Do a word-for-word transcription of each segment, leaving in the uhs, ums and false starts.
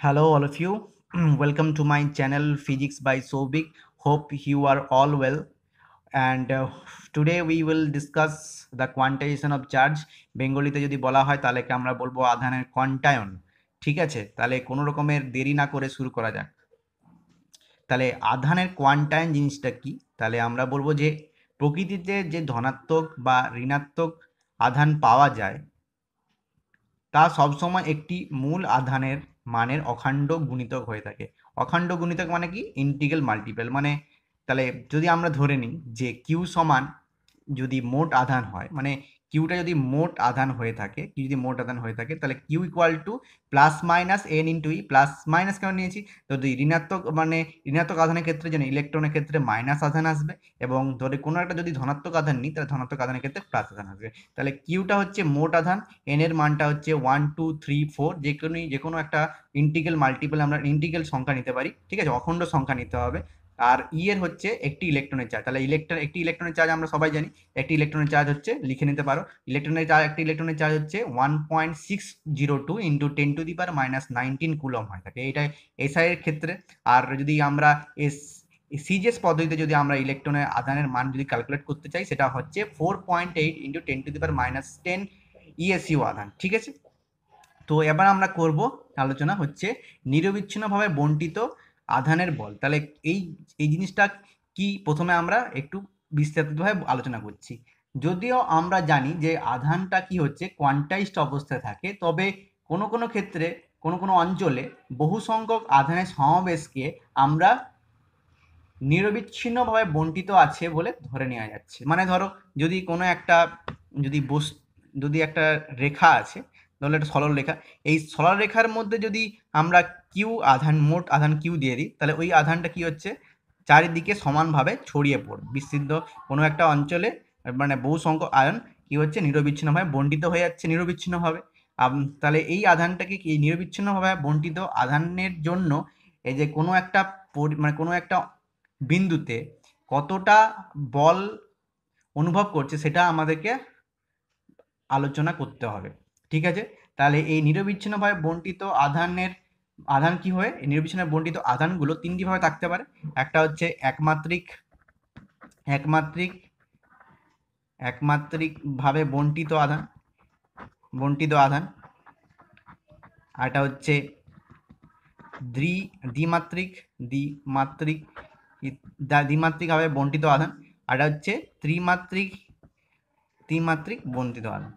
Hello, all of you. Welcome to my channel Physics by Sobik. Hope you are all well. And uh, today we will discuss the quantization of charge. বেঙ্গলিতে যদি বলা হয় তাহলে কি আমরা বলবো আধানের কোয়ান্টায়ন। ঠিক আছে, তাহলে কোনো রকমের দেরি না করে শুরু করা যাক। তাহলে আধানের কোয়ান্টায়ন জিনিসটা কি? তাহলে আমরা বলবো যে প্রকৃতিতে যে ধনাত্মক বা ঋণাত্মক আধান পাওয়া যায় তা সবসময় একটি মূল আধানের মানের অখণ্ড গুণিতক হয়ে থাকে। অখণ্ড গুণিতক মানে কি? Integral multiple. মানে তাহলে যদি আমরা ধরে নিই যে কিউ সমান যদি মোট আধান হয়, মানে কিউটা যদি মোট আধান হয়ে থাকে, কিউ যদি মোট আধান হয়ে থাকে তাহলে q equal to plus minus n into e. Plus minus কেন নিয়েছি? তো যদি ঋণাত্মক মানে ঋণাত্মক আধানের ক্ষেত্রে যেন ইলেকট্রনের ক্ষেত্রে মাইনাস আধান আসবে, এবং ধরে কোনো একটা যদি ধনাত্মক আধান নিই তাহলে ধনাত্মক আধানের ক্ষেত্রে প্লাস আধান আসবে। তাহলে কিউটা হচ্ছে মোট আধান, এন এর মানটা হচ্ছে ওয়ান টু থ্রি ফোর, যে কোনো যে কোনো একটা ইন্টিগ্রাল মাল্টিপল আমরা ইন্টিগ্রাল সংখ্যা নিতে পারি। ঠিক আছে, অখণ্ড সংখ্যা নিতে হবে। আর ই এর হচ্ছে একটি ইলেকট্রনের চার্জ। তাহলে ইলেকট্রন একটি ইলেকট্রনের চার্জ আমরা সবাই জানি, একটি ইলেকট্রনের চার্জ হচ্ছে, লিখে নিতে পারো, ইলেকট্রনের চার্জ একটি ইলেকট্রনের চার্জ হচ্ছে one point six zero two into ten to the power minus nineteen coulomb হয়ে থাকে, এটা এসআই এর ক্ষেত্রে। আর যদি আমরা এস সিজিএস পদ্ধতিতে যদি আমরা ইলেকট্রনের আধানের মান যদি ক্যালকুলেট করতে চাই, সেটা হচ্ছে four point eight into ten to the power minus ten ESU আধান। ঠিক আছে, তো এবার আমরা করব আলোচনা হচ্ছে নিরবিচ্ছিন্নভাবে বণ্টিত আধানের বল। তাহলে এই এই জিনিসটা কি, প্রথমে আমরা একটু বিস্তারিতভাবে আলোচনা করছি। যদিও আমরা জানি যে আধানটা কি হচ্ছে কোয়ান্টাইজড অবস্থায় থাকে, তবে কোনো কোনো ক্ষেত্রে কোনো কোনো অঞ্চলে বহু সংখ্যক আধানের সমাবেশকে আমরা নিরবিচ্ছিন্নভাবে বণ্টিত আছে বলে ধরে নেওয়া যাচ্ছে। মানে ধরো যদি কোনো একটা যদি বস যদি একটা রেখা আছে, তাহলে একটা সরল রেখা, এই সরল রেখার মধ্যে যদি আমরা কিউ আধান, মোট আধান কিউ দিয়ে দিই, তাহলে ওই আধানটা কি হচ্ছে চারিদিকে সমানভাবে ছড়িয়ে পড়বে। বিস্তৃত কোনো একটা অঞ্চলে মানে বহু সংখ্যক আধান কি হচ্ছে নিরবিচ্ছিন্নভাবে বণ্টিত হয়ে যাচ্ছে নিরবিচ্ছিন্নভাবে। তাহলে এই আধানটাকে কি নিরবিচ্ছিন্নভাবে বণ্টিত আধানের জন্য এই যে কোনো একটা মানে কোনো একটা বিন্দুতে কতটা বল অনুভব করছে সেটা আমাদেরকে আলোচনা করতে হবে। ঠিক আছে, তাহলে এই নিরবিচ্ছিন্নভাবে বণ্টিত আধানের আধান কি হয়, নিরবিচ্ছিন্ন বণ্টিত আধানগুলো তিনটি ভাবে থাকতে পারে। একটা হচ্ছে একমাত্রিক একমাত্রিক একমাত্রিক ভাবে বণ্টিত আধান বণ্টিত আধান আরটা হচ্ছে দ্বি দ্বিমাত্রিক দ্বিমাত্রিক দ্বিমাত্রিক ভাবে বণ্টিত আধান, আরটা হচ্ছে ত্রিমাত্রিক ত্রিমাত্রিক বণ্টিত আধান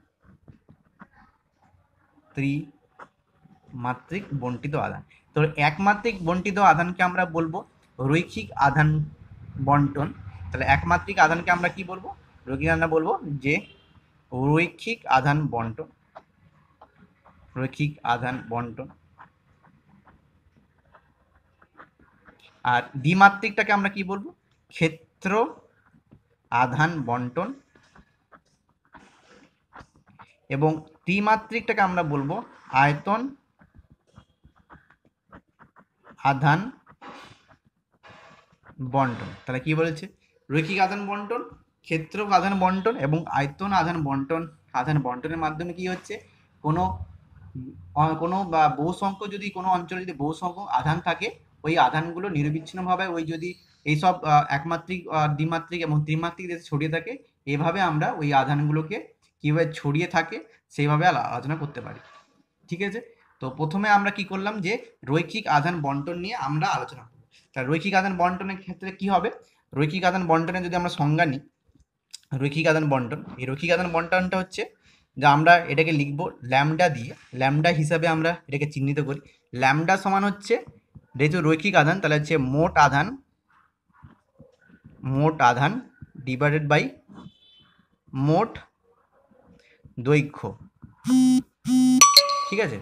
ত্রিমাত্রিক বণ্টিত আধান। তো একমাত্রিক বণ্টিত আধানকে আমরা বলবো রৈখিক আধান বন্টন। তাহলে একমাত্রিক আধানকে আমরা কি বলবো? রৈখিক আধান বলবো যে রৈখিক আধান বন্টন রৈখিক আধান বন্টন আর দ্বিমাত্রিকটাকে আমরা কি বলবো? ক্ষেত্র আধান বন্টন। এবং ত্রিমাত্রিকটাকে আমরা বলবো আয়তন আধান বন্টন। তাহলে কি বলেছে? রৈখিক আধান বন্টন, ক্ষেত্র আধান বন্টন এবং আয়তন আধান বন্টন। আধান বন্টনের মাধ্যমে কি হচ্ছে, কোনো কোনো বা বহু সংখ্যক যদি কোনো অঞ্চলে যদি বহু সংখ্যক আধান থাকে, ওই আধানগুলো নিরবিচ্ছিন্নভাবে ওই যদি এইসব একমাত্রিক দ্বিমাত্রিক এবং ত্রিমাত্রিক দেশে ছড়িয়ে থাকে, এভাবে আমরা ওই আধানগুলোকে কীভাবে ছড়িয়ে থাকে সেইভাবে আলোচনা করতে পারি। ঠিক আছে, তো প্রথমে আমরা কি করলাম যে রৈখিক আধান বন্টন নিয়ে আমরা আলোচনা করব। তা রৈখিক আধান বন্টনের ক্ষেত্রে কি হবে? রৈখিক আধান বন্টনের যদি আমরা সংজ্ঞা নিই, রৈখিক আদান বন্টন, এই রৈখিক আদান বন্টনটা হচ্ছে যে আমরা এটাকে লিখবো ল্যামডা দিয়ে, ল্যামডা হিসাবে আমরা এটাকে চিহ্নিত করি। ল্যামডা সমান হচ্ছে যেহেতু রৈখিক আধান, তাহলে হচ্ছে মোট আধান মোট আধান ডিভাইডেড বাই মোট দৈর্ঘ্য। ঠিক আছে,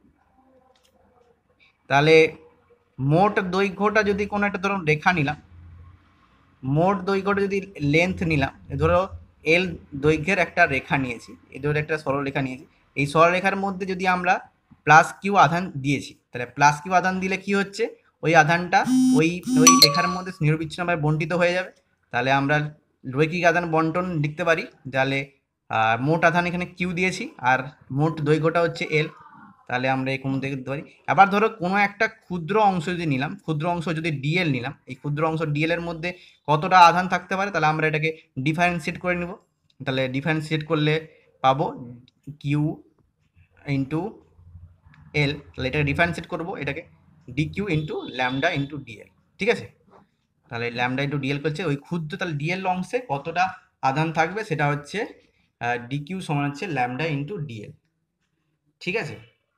তাহলে মোট দৈর্ঘ্যটা যদি কোনো একটা ধরুন রেখা নিলাম, মোট দৈর্ঘ্যটা যদি লেন্থ নিলাম, ধরো এল দৈর্ঘ্যের একটা রেখা নিয়েছি, এই ধরো একটা সরলরেখা নিয়েছি, এই সরলরেখার মধ্যে যদি আমরা প্লাস কিউ আধান দিয়েছি, তাহলে প্লাস কিউ আধান দিলে কি হচ্ছে, ওই আধানটা ওই ওই রেখার মধ্যে নিরবিচ্ছিন্নভাবে বণ্টিত হয়ে যাবে। তাহলে আমরা রৈখিক আধান বন্টন লিখতে পারি। তাহলে মোট আধান এখানে কিউ দিয়েছি আর মোট দৈর্ঘ্যটা হচ্ছে এল, তাহলে আমরা এই কোণ থেকে দিতে পারি। আবার ধরো কোনো একটা ক্ষুদ্র অংশ যদি নিলাম, ক্ষুদ্র অংশ যদি ডিএল নিলাম, এই ক্ষুদ্র অংশ ডিএল এর মধ্যে কতটা আধান থাকতে পারে, তাহলে আমরা এটাকে ডিফারেন্সিয়েট করে নেব। তাহলে ডিফারেন্সিয়েট করলে পাবো কিউ ইন্টু এল, তাহলে এটাকে ডিফারেন্সিয়েট করবো, এটাকে d q into lambda into dl. ঠিক আছে, তাহলে ল্যামডা ইন্টু ডিএল করছে ওই ক্ষুদ্র, তাহলে ডিএল অংশে কতটা আধান থাকবে সেটা হচ্ছে ডি কিউ সমান হচ্ছে ল্যামডা ইন্টু ডিএল। ঠিক আছে,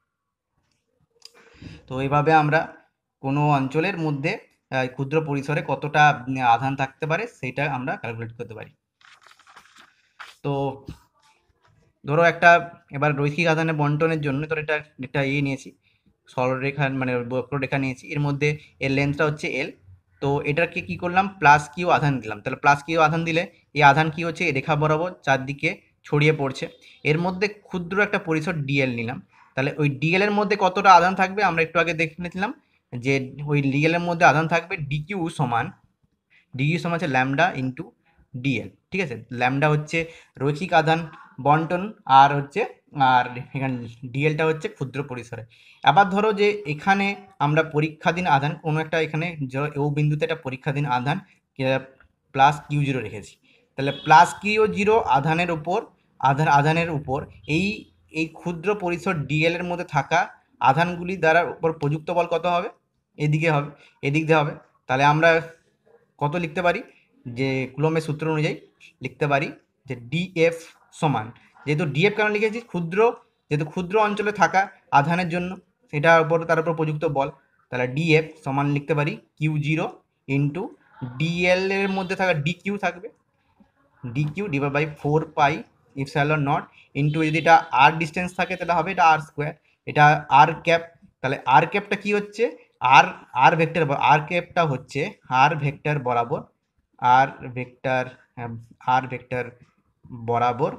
তো এইভাবে আমরা কোনো অঞ্চলের মধ্যে ক্ষুদ্র পরিসরে কতটা আধান থাকতে পারে সেটা আমরা ক্যালকুলেট করতে পারি। তো ধরো একটা এবার রৈখিক আধানের বন্টনের জন্য ধরো এটা একটা ইয়ে নিয়েছি, সরলরেখা মানে বক্ররেখা নিয়েছি, এর মধ্যে এর লেন্থটা হচ্ছে এল। তো এটাকে কি করলাম, প্লাস কিউ আধান দিলাম। তাহলে প্লাস কিউ আধান দিলে এই আধান কি হচ্ছে, রেখা বরাবর চারদিকে ছড়িয়ে পড়ছে। এর মধ্যে ক্ষুদ্র একটা পরিসর ডিএল নিলাম। তাহলে ওই ডিএল এর মধ্যে কতটা আধান থাকবে আমরা একটু আগে দেখে নিয়েছিলাম যে ওই ডিএল এর মধ্যে আধান থাকবে ডিকিউ সমান, ডিকিউ সমান হচ্ছে ল্যামডা ইন্টু ডিএল। ঠিক আছে, ল্যামডা হচ্ছে রৈখিক আধান বন্টন, আর হচ্ছে আর এখানে ডিএলটা হচ্ছে ক্ষুদ্র পরিসরে। আবার ধরো যে এখানে আমরা পরীক্ষাধীন আধান কোনো একটা, এখানে ও বিন্দুতে একটা পরীক্ষাধীন আধান প্লাস কিউ জিরো রেখেছি। তাহলে প্লাস কিউ জিরো আধানের উপর আধান আধানের উপর এই এই ক্ষুদ্র পরিসর ডিএল এর মধ্যে থাকা আধানগুলি দ্বারা উপর প্রযুক্ত বল কত হবে, এদিকে হবে, এদিক দিয়ে হবে। তাহলে আমরা কত লিখতে পারি, যে কুলম্বের সূত্র অনুযায়ী লিখতে পারি যে ডিএফ সমান, যেহেতু ডিএফ কেন লিখেছি, ক্ষুদ্র যেহেতু ক্ষুদ্র অঞ্চলে থাকা আধানের জন্য সেটার উপর তার উপর প্রযুক্ত বল, তাহলে ডিএফ সমান লিখতে পারি কিউ জিরো ইন্টু ডিএল এর মধ্যে থাকা ডি কিউ থাকবে, d q divide by four pi epsilon nought into, যদি এটা আর ডিস্টেন্স থাকে তাহলে হবে এটা আর স্কোয়ার, এটা আর ক্যাপ। তাহলে আর ক্যাপটা কি হচ্ছে, আর আর ভেক্টর, আর ক্যাপটা হচ্ছে আর ভেক্টর বরাবর, আর ভেক্টর আর ভেক্টর বরাবর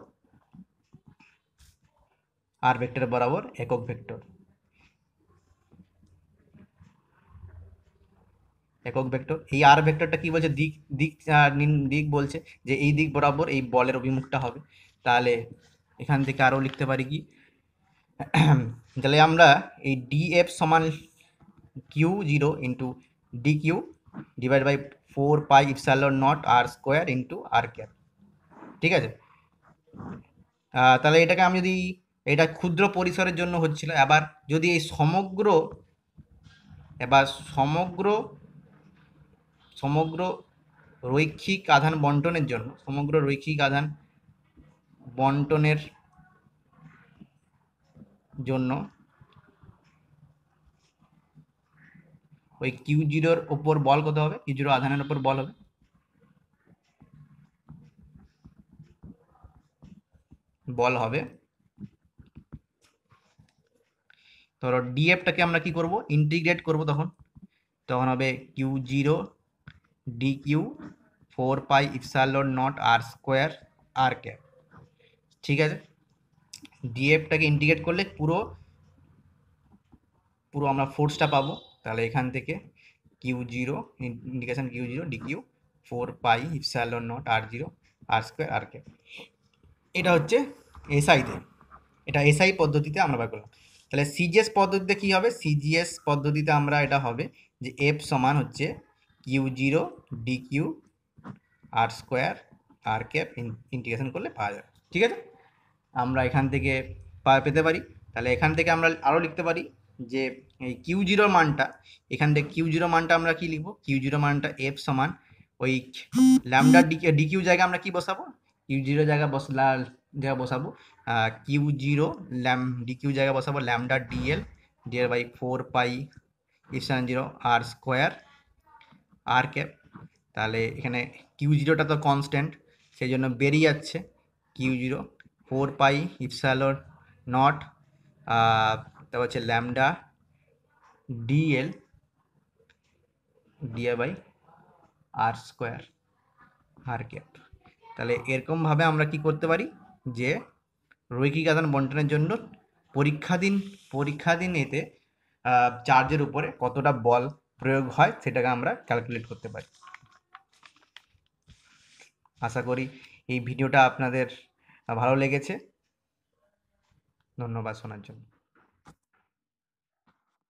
আর ভেক্টর বরাবর একক ভেক্টর, একক ভেক্টর। এই আর ভেক্টরটা কি বলছে, দিক দিক দিক বলছে যে এই দিক বরাবর এই বলের অভিমুখটা হবে। তাহলে এখান থেকে আরও লিখতে পারি কি, তাহলে আমরা এই ডিএফ সমান q zero into d q divide by four pi epsilon nought r square into r cap. ঠিক আছে, তাহলে এটাকে আমি যদি, এটা ক্ষুদ্র পরিসরের জন্য হচ্ছিল, এবার যদি এই সমগ্র এবার সমগ্র সমগ্র রৈখিক আধান বন্টনের জন্য, সমগ্র রৈখিক আধান বন্টনের জন্য ওই কিউ জিরোর ওপর বল কত হবে, কিউ জিরো আধানের ওপর বল হবে বল হবে ধরো ডিএফটাকে আমরা কি করব, ইন্টিগ্রেট করব, তখন তখন হবে q zero d q four pi epsilon nought r square r cap. ঠিক আছে, ডিএফটাকে ইন্টিগ্রেট করলে পুরো পুরো আমরা ফোর্সটা পাবো। তাহলে এখান থেকে q zero indication q zero d q four pi epsilon nought r zero r square r cap. এটা হচ্ছে এসআইতে, এটা এসআই পদ্ধতিতে আমরা বার করলাম। তাহলে সিজিএস পদ্ধতিতে কি হবে, সিজিএস পদ্ধতিতে আমরা এটা হবে যে এফ সমান হচ্ছে q zero d q r square r cap integration করলে পাওয়া যাবে। ঠিক আছে, আমরা এখান থেকে পেতে পারি। তাহলে এখান থেকে আমরা আরও লিখতে পারি যে এই কিউ জিরোর মানটা, এখান থেকে কিউ জিরো মানটা আমরা কি লিখবো, কিউ জিরো মানটা এফ সমান ওই ল্যামডা ডি ডি কিউ জায়গায় আমরা কি বসাবো, কিউ জিরো জায়গা বসলা জায়গা বসাবো q zero lam d q জায়গা বসাবো lambda dl dl by four pi epsilon zero r square r cap. তাহলে এখানে কিউ জিরোটা তো কনস্ট্যান্ট, সেই জন্য বেরিয়ে যাচ্ছে q zero four pi epsilon nought তারপর হচ্ছে lambda dl da by r square r cap. তাহলে এরকমভাবে আমরা কি করতে পারি যে রৈখিক আধান বন্টনের জন্য পরীক্ষাধীন পরীক্ষাধীন এতে চার্জের উপরে কতটা বল প্রয়োগ হয় সেটাকে আমরা ক্যালকুলেট করতে পারি। আশা করি এই ভিডিওটা আপনাদের ভালো লেগেছে। ধন্যবাদ শোনার জন্য।